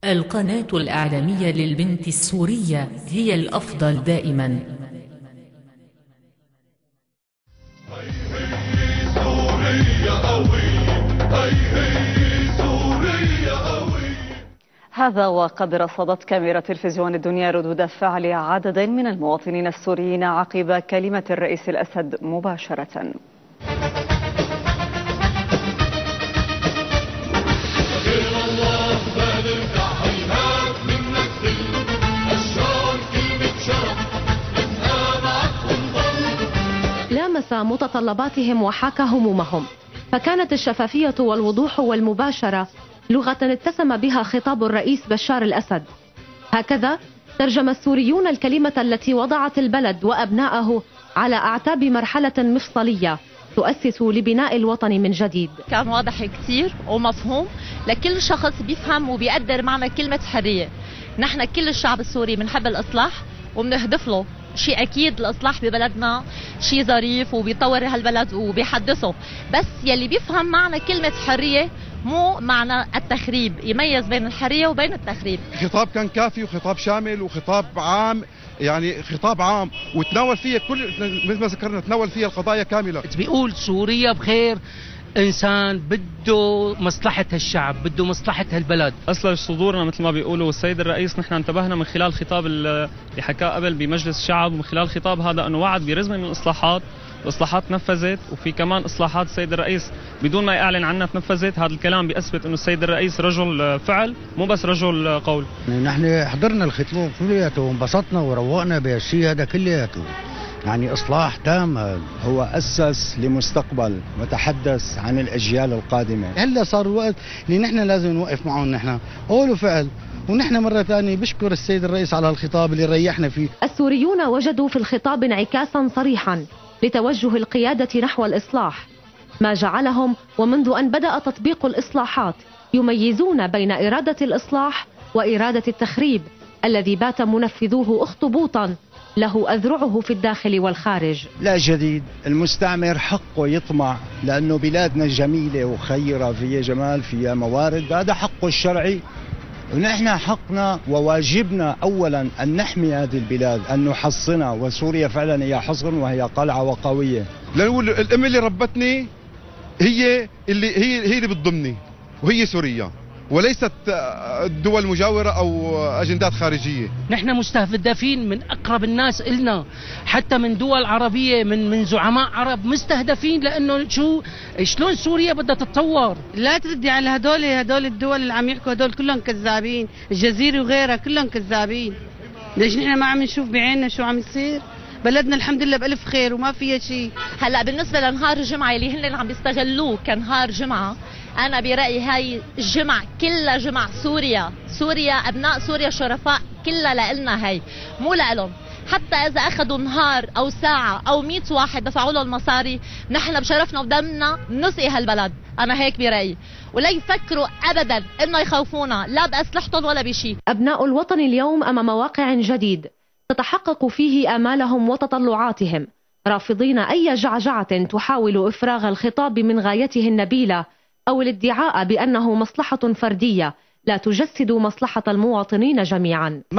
القناة الإعلامية للبنت السورية هي الأفضل دائما. هذا وقد رصدت كاميرا تلفزيون الدنيا ردود فعل عدد من المواطنين السوريين عقب كلمة الرئيس الأسد مباشرة. لامس متطلباتهم وحاك همومهم، فكانت الشفافية والوضوح والمباشرة لغة اتسم بها خطاب الرئيس بشار الأسد. هكذا ترجم السوريون الكلمة التي وضعت البلد وأبنائه على أعتاب مرحلة مفصلية تؤسس لبناء الوطن من جديد. كان واضح كثير ومفهوم لكل شخص بيفهم وبيقدر معنى كلمة حرية. نحن كل الشعب السوري بنحب الإصلاح وبنهدف له. شيء أكيد الإصلاح ببلدنا شيء ظريف وبيطور هالبلد وبيحدثه، بس يلي بيفهم معنى كلمة حرية مو معنى التخريب، يميز بين الحرية وبين التخريب. خطاب كان كافي وخطاب شامل وخطاب عام، يعني خطاب عام وتناول فيه كل مثل ما ذكرنا، تناول فيه القضايا كاملة. بيقول سوريا بخير، إنسان بده مصلحة الشعب، بده مصلحة البلد. أصل صدورنا مثل ما بيقولوا السيد الرئيس، نحن انتبهنا من خلال خطاب اللي حكاه قبل بمجلس الشعب، ومن خلال خطاب هذا أنه وعد برزمة من الإصلاحات، الإصلاحات نفذت، وفي كمان إصلاحات السيد الرئيس بدون ما يعلن عنها تنفذت. هذا الكلام بيثبت أنه السيد الرئيس رجل فعل مو بس رجل قول. نحن حضرنا الخطاب كلياته وانبسطنا وروقنا بهالشيء هذا كلياته، يعني إصلاح تام. هو أسس لمستقبل وتحدث عن الأجيال القادمة. هلا صار الوقت اللي نحن لازم نوقف معهم، نحن قول وفعل، ونحن مرة ثانية بشكر السيد الرئيس على الخطاب اللي ريحنا فيه. السوريون وجدوا في الخطاب انعكاسا صريحا لتوجه القيادة نحو الإصلاح، ما جعلهم ومنذ أن بدأ تطبيق الإصلاحات يميزون بين إرادة الإصلاح وإرادة التخريب الذي بات منفذوه أخطبوطا له أذرعه في الداخل والخارج. لا جديد، المستعمر حقه يطمع لأنه بلادنا جميلة وخيرة، فيها جمال، فيها موارد، هذا حقه الشرعي. ونحن حقنا وواجبنا أولا أن نحمي هذه البلاد، أن نحصنها، وسوريا فعلا هي حصن وهي قلعة وقوية. لنقول الأم اللي ربتني هي اللي بتضمني، وهي سوريا، وليست الدول المجاورة أو أجندات خارجية. نحن مستهدفين من أقرب الناس إلنا، حتى من دول عربية، من زعماء عرب مستهدفين، لأنه شلون سوريا بدها تتطور. لا تردي على هدول الدول اللي عم يحكوا، هدول كلهم كذابين، الجزيرة وغيرها كلهم كذابين. ليش نحن ما عم نشوف بعيننا شو عم يصير؟ بلدنا الحمد لله بألف خير وما فيها شيء. هلا بالنسبة لنهار الجمعة اللي هن عم بيستغلوه كنهار جمعة، أنا برأيي هاي الجمعة كلها جمعة سوريا أبناء سوريا شرفاء، كلها لإلنا، هاي مو لإلهم. حتى إذا أخذوا نهار أو ساعة أو 100 واحد دفعوا له المصاري، نحن بشرفنا ودمنا نسقي هالبلد. أنا هيك برأيي، ولا يفكروا أبدا إنه يخوفونا لا بأسلحتهم ولا بشيء. أبناء الوطن اليوم أمام واقع جديد تتحقق فيه آمالهم وتطلعاتهم، رافضين أي جعجعة تحاول إفراغ الخطاب من غايته النبيلة أو الادعاء بأنه مصلحة فردية لا تجسد مصلحة المواطنين جميعا. ما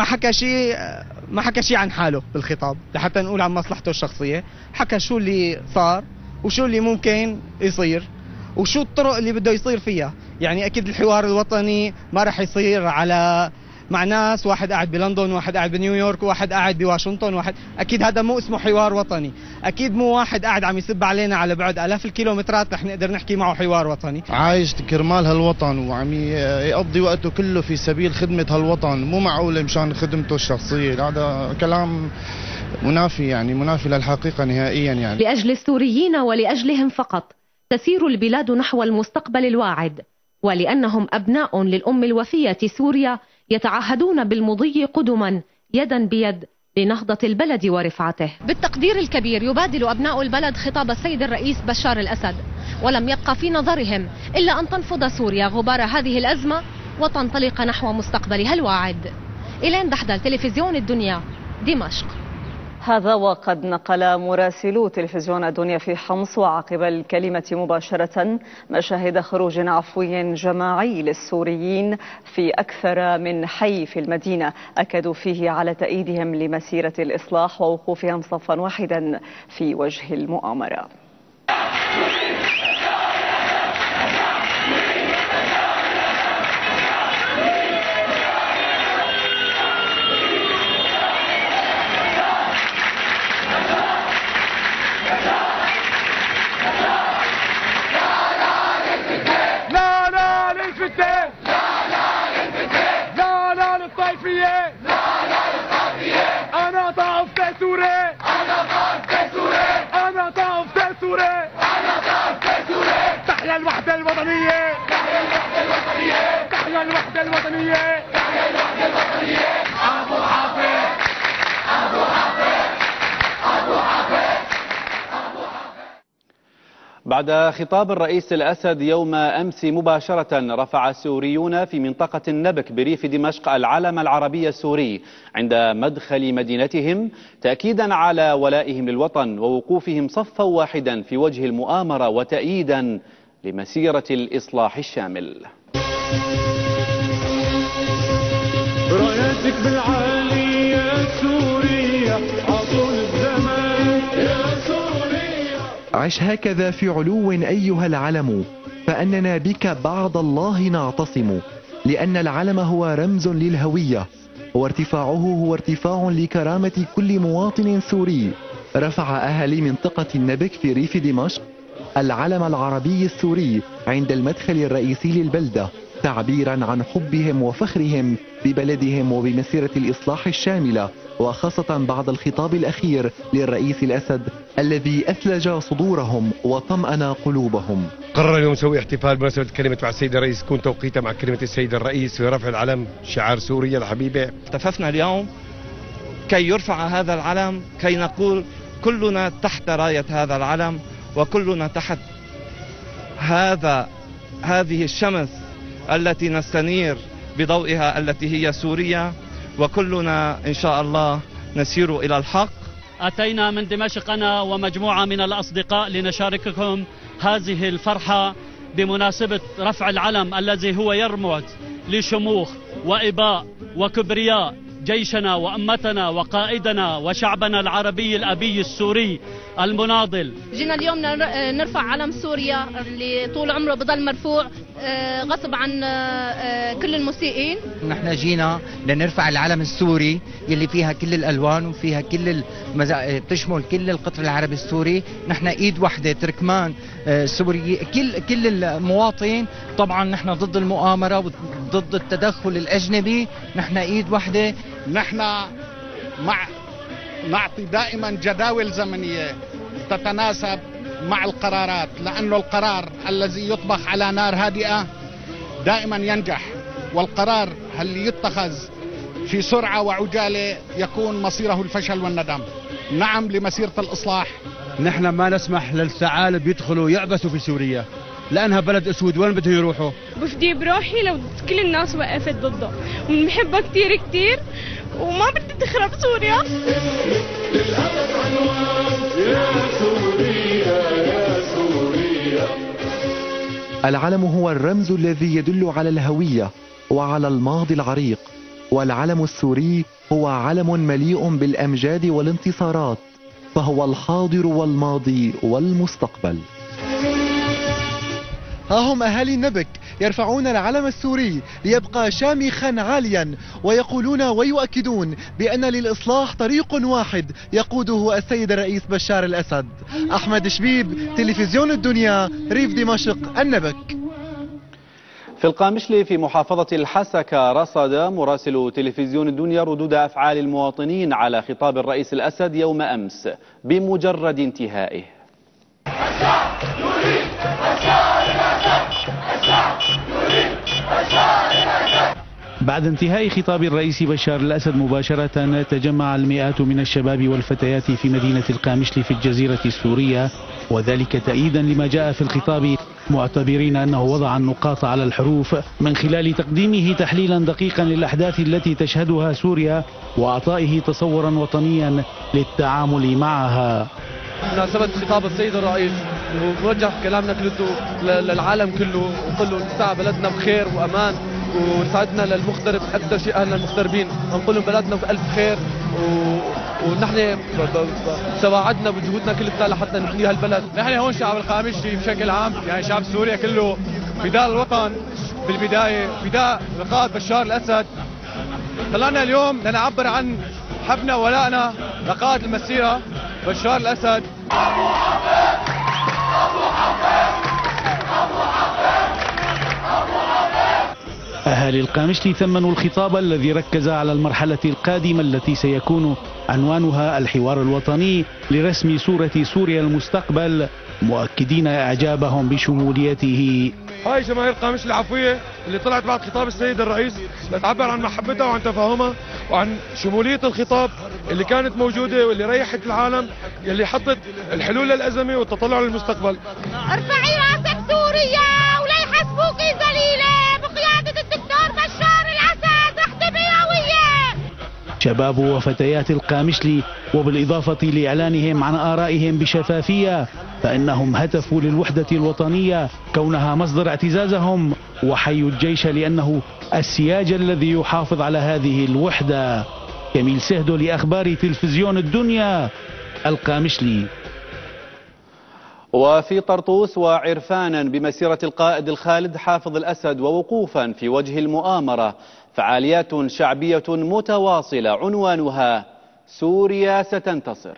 حكى شيء عن حاله بالخطاب لحتى نقول عن مصلحته الشخصية، حكى شو اللي صار وشو اللي ممكن يصير وشو الطرق اللي بده يصير فيها. يعني أكيد الحوار الوطني ما رح يصير على مع ناس، واحد قاعد بلندن واحد قاعد بنيويورك واحد قاعد بواشنطن، أكيد هذا مو اسمه حوار وطني. أكيد مو واحد قاعد عم يسب علينا على بعد آلاف الكيلومترات رح نقدر نحكي معه حوار وطني. عايش كرمال هالوطن وعم يقضي وقته كله في سبيل خدمة هالوطن، مو معقول مشان خدمته الشخصية. هذا كلام منافي، يعني منافي للحقيقة نهائيا. يعني لأجل السوريين ولأجلهم فقط تسير البلاد نحو المستقبل الواعد، ولأنهم أبناء للأم الوفية سوريا يتعهدون بالمضي قدما يدا بيد لنهضة البلد ورفعته. بالتقدير الكبير يبادل أبناء البلد خطاب السيد الرئيس بشار الأسد، ولم يبقى في نظرهم إلا أن تنفض سوريا غبار هذه الأزمة وتنطلق نحو مستقبلها الواعد. إلين دحدل، تلفزيون الدنيا، دمشق. هذا وقد نقل مراسلو تلفزيون الدنيا في حمص وعقب الكلمة مباشرة مشاهد خروج عفوي جماعي للسوريين في أكثر من حي في المدينة أكدوا فيه على تأييدهم لمسيرة الإصلاح ووقوفهم صفا واحدا في وجه المؤامرة. تحيا الوحدة الوطنية، تحيا الوحدة الوطنية، تحيا الوحدة الوطنية. أبو حافظ، أبو حافظ، أبو حافظ. بعد خطاب الرئيس الأسد يوم أمس مباشرة رفع السوريون في منطقة النبك بريف دمشق العلم العربي السوري عند مدخل مدينتهم تأكيدا على ولائهم للوطن ووقوفهم صفا واحدا في وجه المؤامرة وتأييدا لمسيرة الإصلاح الشامل. راياتك بالعالي يا سوريا عطول الزمان يا سوريا. عش هكذا في علو أيها العلم، فأننا بك بعد الله نعتصم، لأن العلم هو رمز للهوية، وارتفاعه هو ارتفاع لكرامة كل مواطن سوري. رفع أهالي منطقة النبك في ريف دمشق العلم العربي السوري عند المدخل الرئيسي للبلدة تعبيرا عن حبهم وفخرهم ببلدهم وبمسيرة الإصلاح الشاملة، وخاصة بعد الخطاب الأخير للرئيس الأسد الذي أثلج صدورهم وطمأن قلوبهم. قرر اليوم نسوي احتفال بمناسبة كلمة مع السيد الرئيس تكون توقيتها مع كلمة السيد الرئيس في رفع العلم شعار سوريا الحبيبة. احتففنا اليوم كي يرفع هذا العلم، كي نقول كلنا تحت راية هذا العلم وكلنا تحت هذه الشمس التي نستنير بضوئها التي هي سوريا، وكلنا إن شاء الله نسير إلى الحق. أتينا من دمشق أنا ومجموعة من الأصدقاء لنشارككم هذه الفرحة بمناسبة رفع العلم الذي هو يرمز لشموخ وإباء وكبرياء جيشنا وأمتنا وقائدنا وشعبنا العربي الأبي السوري المناضل. جينا اليوم نرفع علم سوريا اللي طول عمره بضل مرفوع غصب عن كل المسيئين. نحن جينا لنرفع العلم السوري يلي فيها كل الألوان وفيها بتشمل كل القطر العربي السوري. نحن إيد واحدة تركمان سوري، كل المواطنين. طبعا نحن ضد المؤامرة وضد التدخل الأجنبي، نحن إيد واحدة. نحن نعطي دائما جداول زمنية تتناسب مع القرارات، لأنه القرار الذي يطبخ على نار هادئة دائما ينجح، والقرار اللي يتخذ في سرعة وعجالة يكون مصيره الفشل والندم. نعم لمسيرة الإصلاح. نحن ما نسمح للثعالب يدخلوا يعبثوا في سوريا، لأنها بلد أسود، وين بده يروحوا؟ بفدي بروحي لو كل الناس وقفت ضده، وبنحبها كتير كتير وما بدي تخرب سوريا. للأبد عنوان يا سوريا يا سوريا. العلم هو الرمز الذي يدل على الهوية وعلى الماضي العريق، والعلم السوري هو علم مليء بالأمجاد والانتصارات، فهو الحاضر والماضي والمستقبل. ها هم أهالي النبك يرفعون العلم السوري ليبقى شامخا عاليا، ويقولون ويؤكدون بأن للإصلاح طريق واحد يقوده السيد الرئيس بشار الأسد. أحمد شبيب، تلفزيون الدنيا، ريف دمشق، النبك. في القامشلي في محافظة الحسكة رصد مراسل تلفزيون الدنيا ردود أفعال المواطنين على خطاب الرئيس الأسد يوم أمس بمجرد انتهائه. بعد انتهاء خطاب الرئيس بشار الأسد مباشرة تجمع المئات من الشباب والفتيات في مدينة القامشلي في الجزيرة السورية، وذلك تأييدا لما جاء في الخطاب معتبرين أنه وضع النقاط على الحروف من خلال تقديمه تحليلا دقيقا للأحداث التي تشهدها سوريا وإعطائه تصورا وطنيا للتعامل معها. مناسبة خطاب السيد الرئيس ونوجه كلامنا كله للعالم كله ونقول له نسعى بلدنا بخير وأمان ونساعدنا للمغترب، أكثر شيء أهلنا المغتربين نقول لهم بلدنا بألف خير ونحن تواعدنا بجهودنا كلها لحتى نحمي هالبلد. نحن هون شعب القامشلي بشكل عام، يعني شعب سوريا كله فداء الوطن بالبداية، فداء لقائد بشار الأسد. طلعنا اليوم لنعبر عن حبنا وولائنا لقائد المسيرة بشار الأسد. أهالي القامشلي ثمنوا الخطاب الذي ركز على المرحلة القادمة التي سيكون عنوانها الحوار الوطني لرسم صورة سوريا المستقبل، مؤكدين إعجابهم بشموليته. هاي جماهير قامشلي العفوية اللي طلعت بعد خطاب السيد الرئيس لتعبر عن محبتها وعن تفاهمها وعن شمولية الخطاب اللي كانت موجودة واللي ريحت العالم، اللي حطت الحلول للأزمة والتطلع للمستقبل. ارفعي راسك سوريا ولا يحسبوك ذليلة بقيادة الدكتور بشار الأسد، رح تبقي قوية. شباب وفتيات القامشلي وبالإضافة لإعلانهم عن آرائهم بشفافية فإنهم هتفوا للوحدة الوطنية كونها مصدر اعتزازهم، وحيوا الجيش لأنه السياج الذي يحافظ على هذه الوحدة. كميل سهدو لأخبار تلفزيون الدنيا، القامشلي. وفي طرطوس وعرفانا بمسيرة القائد الخالد حافظ الأسد ووقوفا في وجه المؤامرة فعاليات شعبية متواصلة عنوانها سوريا ستنتصر.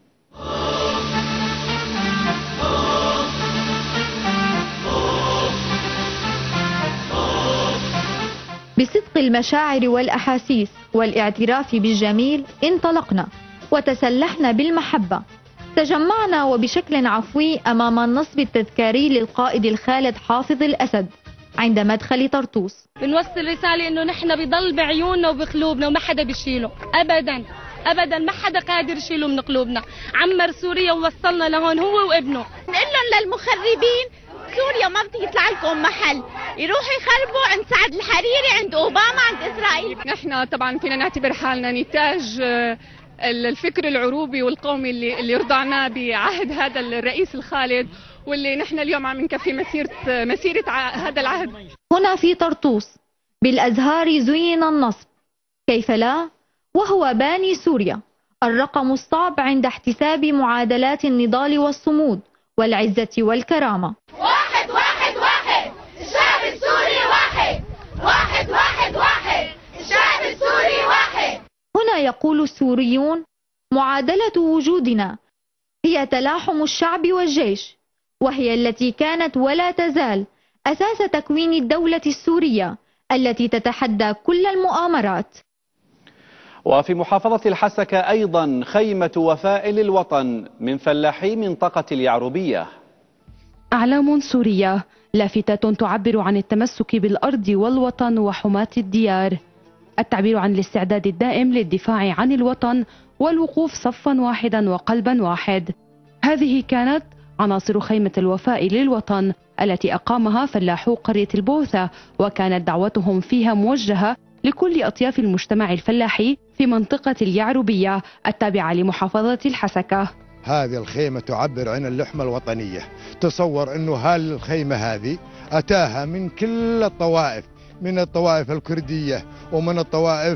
بصدق المشاعر والأحاسيس والاعتراف بالجميل انطلقنا وتسلحنا بالمحبة، تجمعنا وبشكل عفوي أمام النصب التذكاري للقائد الخالد حافظ الأسد عند مدخل طرطوس. بنوصل رسالة إنه نحن بضل بعيوننا وبقلوبنا وما حدا بيشيله أبدا أبدا، ما حدا قادر يشيله من قلوبنا. عمر سوريا ووصلنا لهون هو وابنه. نقول لهم للمخربين سوريا ما بتطلع لكم محل، يروحوا يخربوا عند سعد الحريري، عند أوباما، عند إسرائيل. نحن طبعا فينا نعتبر حالنا نتاج الفكر العروبي والقومي اللي رضعناه بعهد هذا الرئيس الخالد، واللي نحن اليوم عم نكفي مسيرة هذا العهد. هنا في طرطوس بالأزهار زين النصب، كيف لا؟ وهو باني سوريا، الرقم الصعب عند احتساب معادلات النضال والصمود والعزة والكرامة. واحد واحد واحد الشعب السوري واحد، واحد واحد واحد الشعب السوري واحد. هنا يقول السوريون معادلة وجودنا هي تلاحم الشعب والجيش، وهي التي كانت ولا تزال أساس تكوين الدولة السورية التي تتحدى كل المؤامرات. وفي محافظة الحسكة أيضا خيمة وفاء للوطن من فلاحي منطقة اليعربية. أعلام سورية لافتة تعبر عن التمسك بالأرض والوطن وحماة الديار، التعبير عن الاستعداد الدائم للدفاع عن الوطن والوقوف صفا واحدا وقلبا واحد. هذه كانت عناصر خيمة الوفاء للوطن التي أقامها فلاحو قرية البوثة، وكانت دعوتهم فيها موجهة لكل أطياف المجتمع الفلاحي في منطقة اليعربية التابعة لمحافظة الحسكة. هذه الخيمة تعبر عن اللحمة الوطنية. تصور أنه هالخيمة هذه أتاها من كل الطوائف، من الطوائف الكردية ومن الطوائف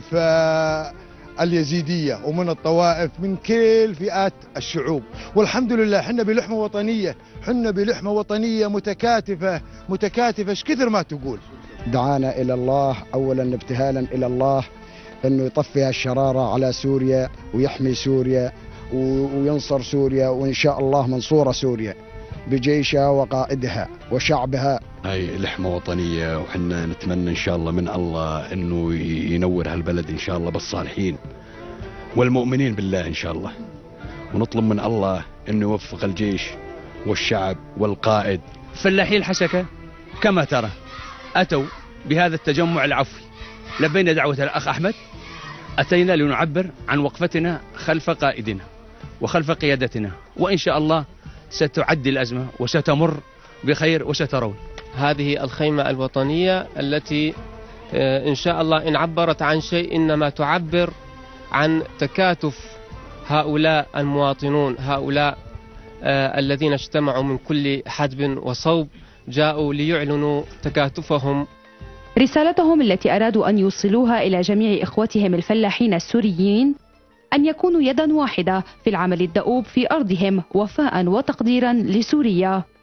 اليزيدية ومن الطوائف من كل فئات الشعوب، والحمد لله حنا بلحمة وطنية، حنا بلحمة وطنية متكاتفة ايش كثر ما تقول. دعانا إلى الله أولا ابتهالا إلى الله أنه يطفي الشرارة على سوريا ويحمي سوريا وينصر سوريا، وإن شاء الله منصورة سوريا بجيشها وقائدها وشعبها. هاي لحمة وطنية، وحنا نتمنى إن شاء الله من الله أنه ينور هالبلد إن شاء الله بالصالحين والمؤمنين بالله إن شاء الله، ونطلب من الله أنه يوفق الجيش والشعب والقائد. فلاحي الحسكة كما ترى أتوا بهذا التجمع العفوي، لبينا دعوة الأخ أحمد، أتينا لنعبر عن وقفتنا خلف قائدنا وخلف قيادتنا، وإن شاء الله ستعدي الأزمة وستمر بخير وسترون. هذه الخيمة الوطنية التي إن شاء الله إن عبرت عن شيء إنما تعبر عن تكاتف هؤلاء المواطنون، هؤلاء الذين اجتمعوا من كل حدب وصوب، جاءوا ليعلنوا تكاتفهم. رسالتهم التي أرادوا أن يوصلوها إلى جميع إخوتهم الفلاحين السوريين أن يكونوا يدا واحدة في العمل الدؤوب في أرضهم وفاء وتقديرا لسوريا.